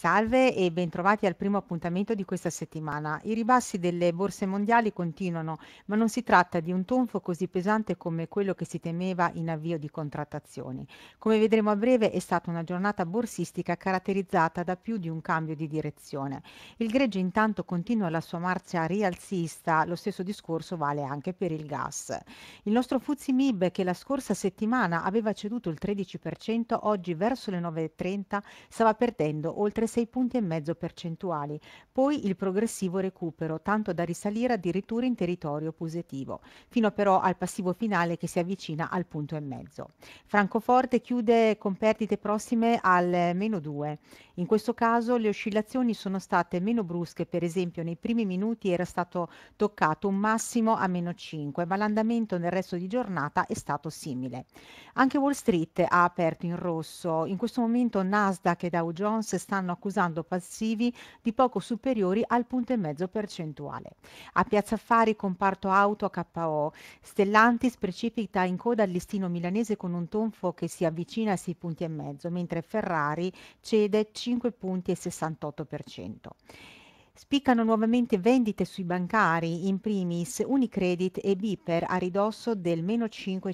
Salve e bentrovati al primo appuntamento di questa settimana. I ribassi delle borse mondiali continuano, ma non si tratta di un tonfo così pesante come quello che si temeva in avvio di contrattazioni. Come vedremo a breve, è stata una giornata borsistica caratterizzata da più di un cambio di direzione. Il greggio intanto continua la sua marcia rialzista, lo stesso discorso vale anche per il gas. Il nostro FTSE MIB, che la scorsa settimana aveva ceduto il 13%, oggi verso le 9:30 stava perdendo oltre 6 punti e mezzo percentuali. Poi il progressivo recupero, tanto da risalire addirittura in territorio positivo, fino però al passivo finale che si avvicina al punto e mezzo. Francoforte chiude con perdite prossime al meno 2. In questo caso le oscillazioni sono state meno brusche, per esempio nei primi minuti era stato toccato un massimo a meno 5, ma l'andamento nel resto di giornata è stato simile. Anche Wall Street ha aperto in rosso. In questo momento Nasdaq e Dow Jones stanno accusando passivi di poco superiori al punto e mezzo percentuale. A Piazza Affari, comparto auto a KO, Stellantis precipita in coda al listino milanese con un tonfo che si avvicina a 6 punti e mezzo, mentre Ferrari cede 5 punti e 68%. Spiccano nuovamente vendite sui bancari, in primis Unicredit e Biper a ridosso del meno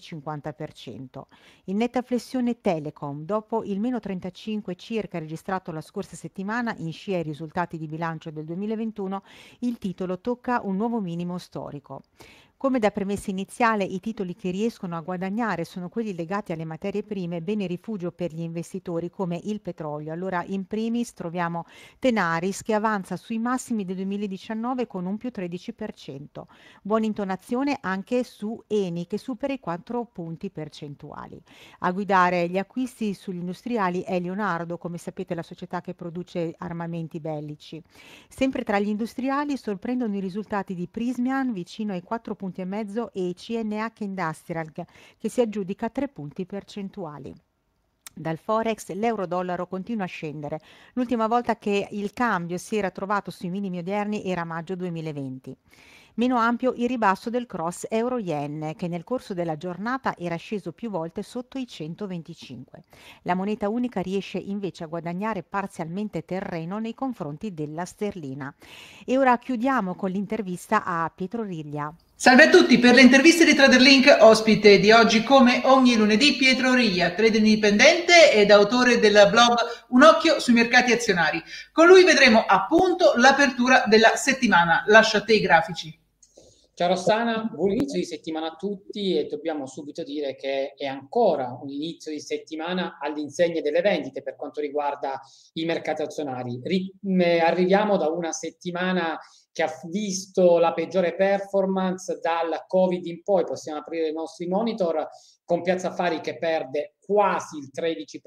5,50%. In netta flessione Telecom, dopo il meno 35 circa registrato la scorsa settimana in scia ai risultati di bilancio del 2021, il titolo tocca un nuovo minimo storico. Come da premessa iniziale, i titoli che riescono a guadagnare sono quelli legati alle materie prime, bene rifugio per gli investitori come il petrolio. Allora, in primis troviamo Tenaris che avanza sui massimi del 2019 con un più 13%. Buona intonazione anche su Eni che supera i 4 punti percentuali. A guidare gli acquisti sugli industriali è Leonardo, come sapete la società che produce armamenti bellici. Sempre tra gli industriali sorprendono i risultati di Prysmian vicino ai 4 punti e mezzo e CNH Industrial che si aggiudica 3 punti percentuali. Dal Forex l'euro-dollaro continua a scendere. L'ultima volta che il cambio si era trovato sui minimi odierni era maggio 2020. Meno ampio il ribasso del cross euro-yen che nel corso della giornata era sceso più volte sotto i 125. La moneta unica riesce invece a guadagnare parzialmente terreno nei confronti della sterlina. E ora chiudiamo con l'intervista a Pietro Riglia. Salve a tutti, per le interviste di TraderLink, ospite di oggi come ogni lunedì Pietro Riglia, trader indipendente ed autore del blog Un occhio sui mercati azionari. Con lui vedremo appunto l'apertura della settimana. Lascio a te i grafici. Ciao Rossana, buon inizio di settimana a tutti e dobbiamo subito dire che è ancora un inizio di settimana all'insegna delle vendite per quanto riguarda i mercati azionari. Arriviamo da una settimana che ha visto la peggiore performance dal Covid in poi, possiamo aprire i nostri monitor, con Piazza Affari che perde quasi il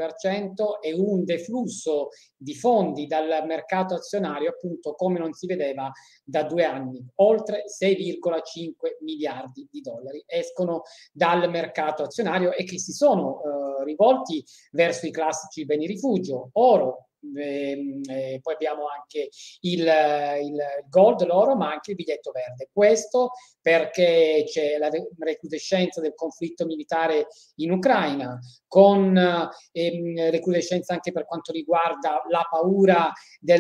13% e un deflusso di fondi dal mercato azionario appunto come non si vedeva da 2 anni. Oltre 6,5 miliardi di dollari escono dal mercato azionario e che si sono rivolti verso i classici beni rifugio, oro, poi abbiamo anche il gold, l'oro, ma anche il biglietto verde. Questo perché c'è la recrudescenza del conflitto militare in Ucraina, con recrudescenza anche per quanto riguarda la paura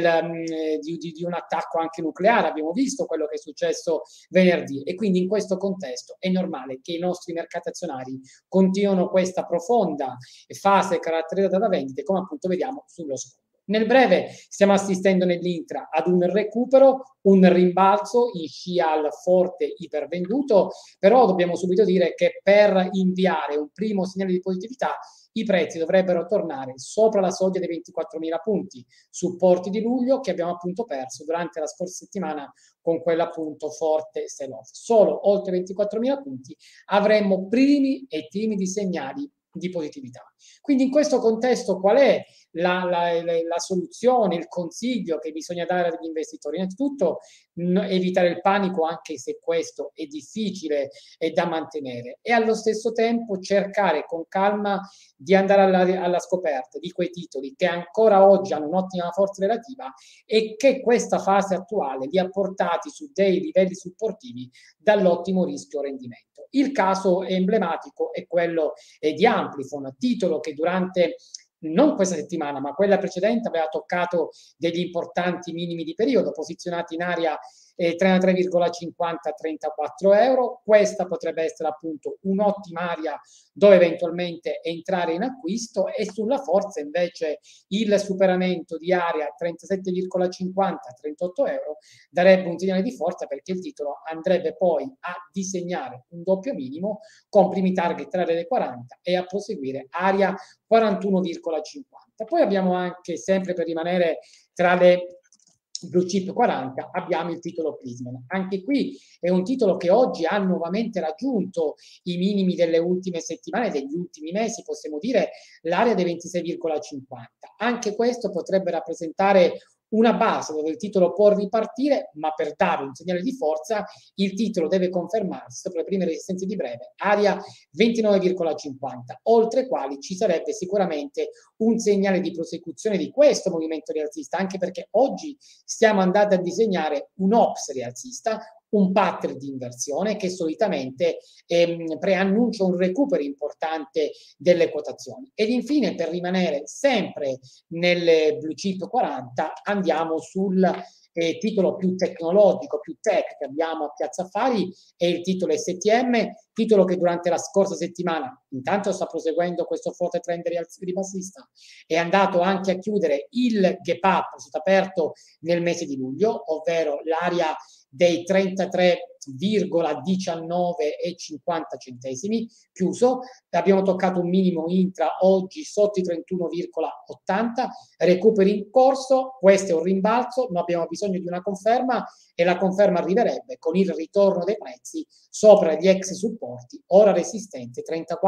di un attacco anche nucleare. Abbiamo visto quello che è successo venerdì e quindi in questo contesto è normale che i nostri mercati azionari continuino questa profonda fase caratterizzata da vendite, come appunto vediamo sullo sfondo. Nel breve stiamo assistendo nell'intra ad un recupero, un rimbalzo in scia al forte ipervenduto, però dobbiamo subito dire che per inviare un primo segnale di positività i prezzi dovrebbero tornare sopra la soglia dei 24.000 punti, supporti di luglio che abbiamo appunto perso durante la scorsa settimana con quell'appunto forte sell-off. Solo oltre 24.000 punti avremmo primi e timidi segnali di positività. Quindi in questo contesto qual è la soluzione, il consiglio che bisogna dare agli investitori? Innanzitutto evitare il panico, anche se questo è difficile e da mantenere, e allo stesso tempo cercare con calma di andare alla scoperta di quei titoli che ancora oggi hanno un'ottima forza relativa e che questa fase attuale li ha portati su dei livelli supportivi dall'ottimo rischio rendimento. Il caso emblematico è quello di Amplifon, titolo che durante non questa settimana, ma quella precedente aveva toccato degli importanti minimi di periodo, posizionati in area 33,50-34 euro. Questa potrebbe essere appunto un'ottima area dove eventualmente entrare in acquisto, e sulla forza invece il superamento di area 37,50-38 euro darebbe un segnale di forza, perché il titolo andrebbe poi a disegnare un doppio minimo con primi target tra le 40 e a proseguire area 41,50. Poi abbiamo anche, sempre per rimanere tra le blue chip 40, abbiamo il titolo Prism. Anche qui è un titolo che oggi ha nuovamente raggiunto i minimi delle ultime settimane, degli ultimi mesi, possiamo dire l'area dei 26,50. Anche questo potrebbe rappresentare una base dove il titolo può ripartire, ma per dare un segnale di forza il titolo deve confermarsi sopra le prime resistenze di breve, area 29,50, oltre quali ci sarebbe sicuramente un segnale di prosecuzione di questo movimento rialzista, anche perché oggi stiamo andando a disegnare un ops rialzista, un pattern di inversione che solitamente preannuncia un recupero importante delle quotazioni. Ed infine, per rimanere sempre nelle blue chip 40, andiamo sul titolo più tecnologico, più tech che abbiamo a Piazza Affari, è il titolo STM, titolo che durante la scorsa settimana intanto sta proseguendo questo forte trend ribassista, è andato anche a chiudere il gap up aperto nel mese di luglio, ovvero l'area dei 33,19,50 chiuso. Abbiamo toccato un minimo intra oggi sotto i 31,80, recuperi in corso, questo è un rimbalzo, ma abbiamo bisogno di una conferma, e la conferma arriverebbe con il ritorno dei prezzi sopra gli ex supporti, ora resistente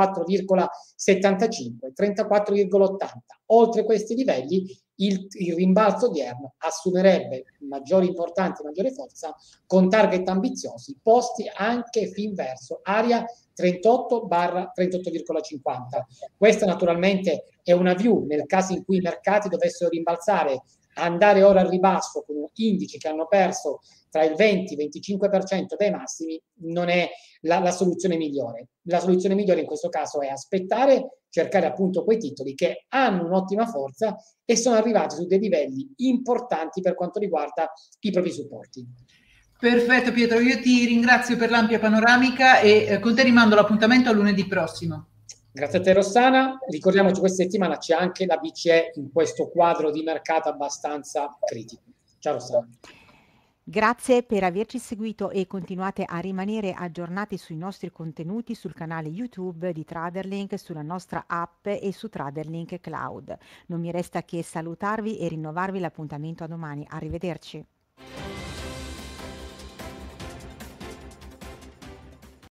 34,75, 34,80. Oltre questi livelli il rimbalzo odierno assumerebbe maggiore importanza, maggiore forza, con target ambiziosi posti anche fin verso area 38/38,50. Questa naturalmente è una view nel caso in cui i mercati dovessero rimbalzare, andare ora al ribasso con indici che hanno perso tra il 20 e il 25% dai massimi, non è la soluzione migliore. La soluzione migliore in questo caso è aspettare, cercare appunto quei titoli che hanno un'ottima forza e sono arrivati su dei livelli importanti per quanto riguarda i propri supporti. Perfetto Pietro, io ti ringrazio per l'ampia panoramica e con te rimando l'appuntamento a lunedì prossimo. Grazie a te Rossana, ricordiamoci questa settimana c'è anche la BCE in questo quadro di mercato abbastanza critico. Ciao Rossana. Grazie per averci seguito e continuate a rimanere aggiornati sui nostri contenuti sul canale YouTube di Traderlink, sulla nostra app e su Traderlink Cloud. Non mi resta che salutarvi e rinnovarvi l'appuntamento a domani. Arrivederci.